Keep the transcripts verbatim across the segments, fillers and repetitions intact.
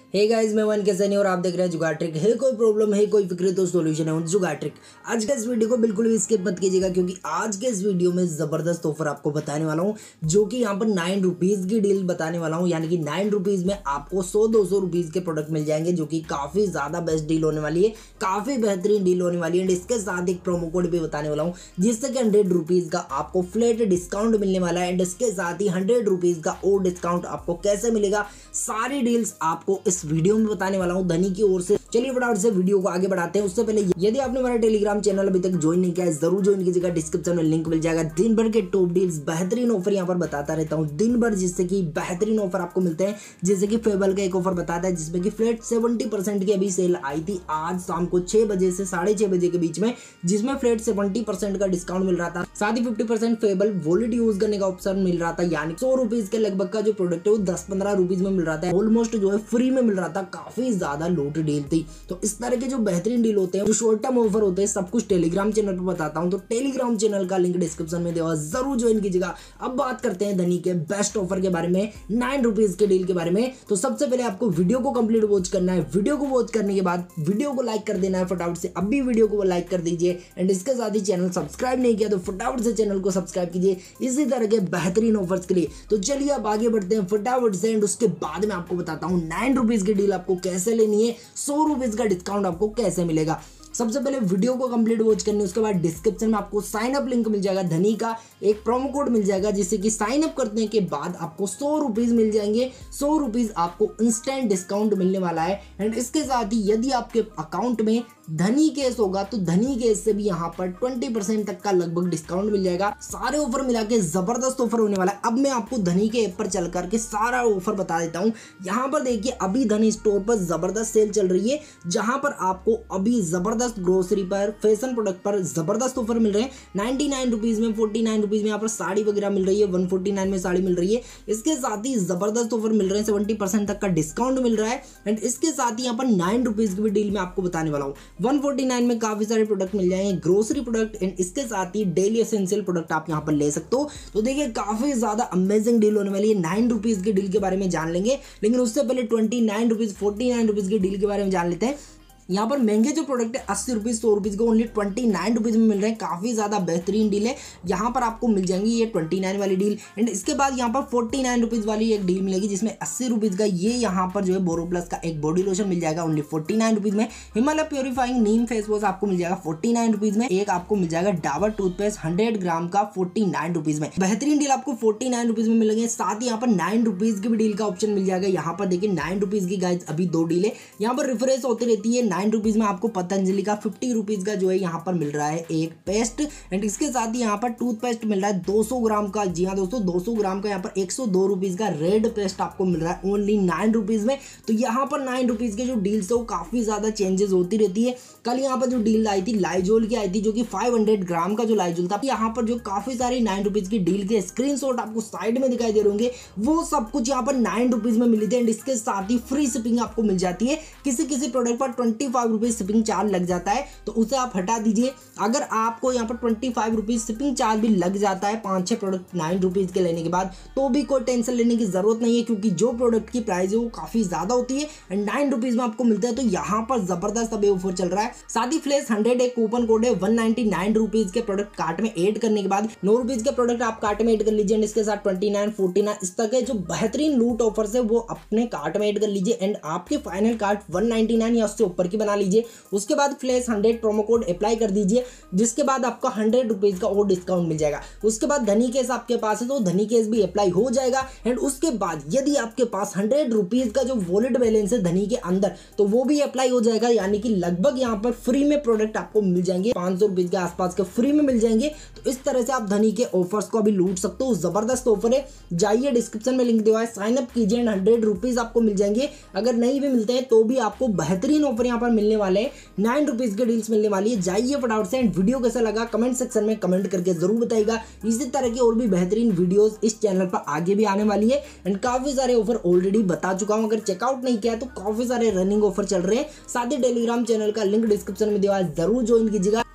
Hey guys, मैं one के सनी और आप देख रहे हैं जुगाड़ ट्रिक। है कोई प्रॉब्लम है, कोई फिक्र, तो सोल्यूशन है जुगाड़ ट्रिक। आज के इस वीडियो को बिल्कुल भी स्किप मत कीजिएगा, क्योंकि आज के इस वीडियो में जबरदस्त ऑफर आपको बताने वाला हूं, जो कि यहाँ पर नाइन रुपीज की डील बताने वाला हूं। यानी कि नाइन रुपीज में आपको सौ दो सौ रुपीज के प्रोडक्ट मिल जाएंगे, जो कि काफी ज्यादा बेस्ट डील होने वाली है, काफी बेहतरीन डील होने वाली है। एंड इसके साथ एक प्रोमो कोड भी बताने वाला हूँ, जिससे कि हंड्रेड रुपीज का आपको फ्लैट डिस्काउंट मिलने वाला है। एंड इसके साथ ही हंड्रेड रुपीज का और डिस्काउंट आपको कैसे मिलेगा, सारी डील्स आपको इस वीडियो में बताने वाला हूं धनी की ओर से। चलिए फटाफट से वीडियो को आगे बढ़ाते हैं। उससे पहले यदि आपने हमारा टेलीग्राम चैनल अभी तक ज्वाइन नहीं किया है, जरूर ज्वाइन कीजिएगा। डिस्क्रिप्शन में लिंक मिल जाएगा। दिन भर के टॉप डील्स, बेहतरीन ऑफर यहाँ पर बताता रहता हूँ दिन भर, जिससे कि बेहतरीन ऑफर आपको मिलते हैं। जैसे कि फेबल का एक ऑफर बताता है, जिसमें कि फ्लैट सेवेंटी परसेंट की अभी सेल आई थी आज शाम को छह बजे से साढ़े छह बजे के बीच में, जिसमें फ्लैट सेवेंटी परसेंट का डिस्काउंट मिल रहा था। साथ ही फिफ्टी परसेंट फेबल वॉलेट यूज करने का ऑप्शन मिल रहा था। यानी सौ रुपीज के लगभग का जो प्रोडक्ट है वो दस पंद्रह रुपीज में मिल रहा था। ऑलमोस्ट जो है फ्री में मिल रहा था। काफी ज्यादा लूट डील थी। तो इस तरह के जो बेहतरीन डील होते हैं, जो शॉर्ट टर्म ऑफर होते हैं, सब कुछ टेलीग्राम चैनल पर बताता हूं। तो टेलीग्राम चैनल का लिंक डिस्क्रिप्शन में दिया, जरूर ज्वाइन कीजिएगा। अब बात करते हैं धनी के बेस्ट ऑफर के बारे में, नाइन रुपीज के डील के बारे में। तो सबसे पहले आपको वीडियो को कंप्लीट वॉच करना है। वीडियो को वॉच करने के बाद वीडियो को लाइक कर देना है फटाफट से। अभी वीडियो को लाइक कर दीजिए। एंड इसके साथ ही चैनल सब्सक्राइब नहीं किया तो फटाफट से चैनल को सब्सक्राइब कीजिए, इसी तरह के बेहतरीन ऑफर्स के लिए। तो चलिए अब आगे बढ़ते हैं फटाफट से। एंड उसके बाद में आपको बताता हूं नाइन रुपीज की डील आपको कैसे लेनी है, सौ रुपीज का डिस्काउंट आपको कैसे मिलेगा। सबसे पहले वीडियो को कंप्लीट वॉच करनी है। उसके बाद डिस्क्रिप्शन में आपको साइन अप लिंक मिल जाएगा, धनी का एक प्रोमो कोड मिल जाएगा, जिससे कि साइन अप करने के बाद आपको सौ रुपीज मिल जाएंगे। सौ रुपीज आपको इंस्टेंट डिस्काउंट मिलने वाला है। एंड इसके साथ ही यदि आपके अकाउंट में धनी केस होगा तो धनी केस से भी यहाँ पर ट्वेंटी परसेंट तक का लगभग डिस्काउंट मिल जाएगा। सारे ऑफर मिला के जबरदस्त ऑफर होने वाला है। अब मैं आपको धनी के ऐप पर चल करके सारा ऑफर बता देता हूँ। यहाँ पर देखिए, अभी धनी स्टोर पर जबरदस्त सेल चल रही है, जहां पर आपको अभी जबरदस्त ग्रोसरी पर, फैशन प्रोडक्ट पर जबरदस्त ऑफर मिल रहे हैं। नाइनटी नाइन रुपीज में, फोर्टी नाइन रुपीज में यहाँ पर साड़ी वगैरह मिल रही है, वन फोर्टी नाइन में साड़ी मिल रही है। इसके साथ ही जबरदस्त ऑफर मिल रहे हैं, सेवेंटी परसेंट तक का डिस्काउंट मिल रहा है। एंड इसके साथ ही यहाँ पर नाइन रुपीज की भी डील में आपको बताने वाला हूँ। वन फोर्टी नाइन में काफी सारे प्रोडक्ट मिल जाएंगे, ग्रोसरी प्रोडक्ट। एंड इसके साथ ही डेली एसेंशियल प्रोडक्ट आप यहाँ पर ले सकते हो। तो देखिए, काफी ज्यादा अमेजिंग डील होने वाली है। नाइन रुपीज की डील के बारे में जान लेंगे, लेकिन उससे पहले twenty nine rupees, forty nine rupees की डील के बारे में जान लेते हैं। यहाँ पर महंगे जो प्रोडक्ट है अस्सी रुपीज, सौ रुपीज को ओनली ट्वेंटी नाइन रुपीज में मिल रहे हैं। काफी ज्यादा बेहतरीन डील है। यहाँ पर आपको मिल जाएंगी ये ट्वेंटी नाइन वाली डील। एंड इसके बाद यहाँ पर फोर्टी नाइन रुपीज वाली एक डील मिलेगी, जिसमें अस्सी रुपीज का ये यहाँ पर जो है बोरो प्लस का एक बॉडी लोशन मिल जाएगा ओनली फोर्टी नाइन रुपीज में। Himalaya purifying neem face wash आपको मिल जाएगा फोर्टी नाइन रुपीज में। एक आपको मिल जाएगा डाबर टूथपेस्ट हंड्रेड ग्राम का फोर्टी नाइन रुपीज में। बेहतरीन डील आपको फोर्टी नाइन रुपीज में मिलेंगे। साथ ही यहाँ पर नाइन रुपीज की भी डील का ऑप्शन मिल जाएगा। यहाँ पर देखिए, नाइन रुपीज की गाइस अभी दो डील है, यहाँ पर रिफ्रेश होती रहती है। नाइन रुपीज में आपको पतंजलि का फिफ्टी रुपीज का जो है यहाँ पर मिल रहा है एक पेस्ट। एंड इसके साथ ही यहाँ पर टूथपेस्ट मिल रहा है दो सौ ग्राम का। जी हाँ दोस्तों, दो सौ ग्राम का यहाँ पर एक सौ दो रुपीज का रेड पेस्ट आपको मिल रहा है ओनली नाइन रुपीज में। तो यहाँ पर नाइन रुपीज के जो डील्स है वो काफी ज्यादा चेंजेस होती रहती है। कल यहाँ पर जो डील आई थी लाइजोल की आई थी, जो कि फाइव हंड्रेड ग्राम का जो लाइजोल था, यहाँ पर जो काफी सारी नाइन रुपीज की डील के स्क्रीनशॉट आपको साइड में दिखाई दे रहे होंगे, वो सब कुछ यहाँ पर नाइन रुपीज में मिली थी। एंड इसके साथ ही फ्री शिपिंग आपको मिल जाती है। किसी किसी प्रोडक्ट पर twenty five rupees shipping charge लग जाता है, तो उसे आप हटा दीजिए। अगर आपको यहाँ पर twenty five rupees shipping charge भी लग जाता है पांच छह प्रोडक्ट नाइन रुपीज के लेने के बाद, तो भी कोई टेंशन लेने की जरूरत नहीं है, क्योंकि जो प्रोडक्ट की प्राइस है वो काफी ज्यादा होती है एंड नाइन रुपीज में आपको मिलता है। तो यहाँ पर जबरदस्त अभी ऑफर चल रहा है। साथ ही फ्लैश हंड्रेड एक कूपन कोड है, वन नाइनटी नाइन रुपीज के प्रोडक्ट कार्ट में एड करने के बाद नौ रुपीज के प्रोडक्ट आप कार्ट में एड कर लीजिए। इसके साथ ट्वेंटी नाइन, फोर्टी नाइन इस तरह के जो बेहतरीन लूट ऑफर्स है वो अपने कार्ट में एड कर लीजिए। एंड आपके final cart one ninety nine या उससे ऊपर की बना लीजिए। उसके बाद flash hundred promo code apply कर दीजिए, जिसके बाद आपका हंड्रेड रुपीज का और डिस्काउंट मिल जाएगा। उसके बाद धनी केस आपके पास है तो धनी केस भी अप्लाई हो जाएगा। एंड उसके बाद यदि आपके पास हंड्रेड रुपीज का जो वॉलेट बैलेंस है धनी के अंदर, तो वो भी अप्लाई हो जाएगा। यानी कि लगभग यहाँ पर फ्री में प्रोडक्ट आपको मिल जाएंगे, पांच सौ रुपीज के आसपास के फ्री में मिल जाएंगे। तो इस तरह से आप धनी के ऑफर्स को अभी लूट सकते हो। जबरदस्त ऑफर है, जाइए डिस्क्रिप्शन में लिंक दिया है, साइन अप कीजिए एंड हंड्रेड रुपीज आपको मिल जाएंगे। अगर नहीं भी मिलते हैं तो भी आपको बेहतरीन ऑफर यहाँ पर मिलने वाले हैं, नाइन रुपीज के डील्स मिलने वाली है। जाइए फटाफट से। एंड वीडियो कैसा लगा कमेंट सेक्शन में कमेंट करके जरूर बताइएगा। इसी तरह की और भी बेहतरीन वीडियोस इस चैनल पर आगे भी आने वाली है। एंड काफी सारे ऑफर ऑलरेडी बता चुका हूं, अगर चेकआउट नहीं किया तो काफी सारे रनिंग ऑफर चल रहे हैं। साथ ही टेलीग्राम चैनल का लिंक डिस्क्रिप्शन में दिया है, जरूर ज्वाइन कीजिएगा।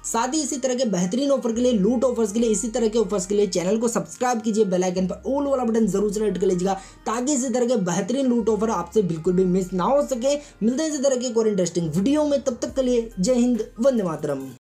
साथ ही इसी तरह के बेहतरीन ऑफर के लिए, लूट ऑफर्स के लिए, इसी तरह के ऑफर्स के लिए चैनल को सब्सक्राइब कीजिए, बेल आइकन पर ऑल वाला बटन जरूर सेलेक्ट कर लीजिएगा ताकि इसी तरह के बेहतरीन लूट ऑफर आपसे बिल्कुल भी मिस ना हो सके। मिलते हैं इसी तरह के और इंटरेस्टिंग वीडियो में, तब तक के लिए जय हिंद, वंदे मातरम।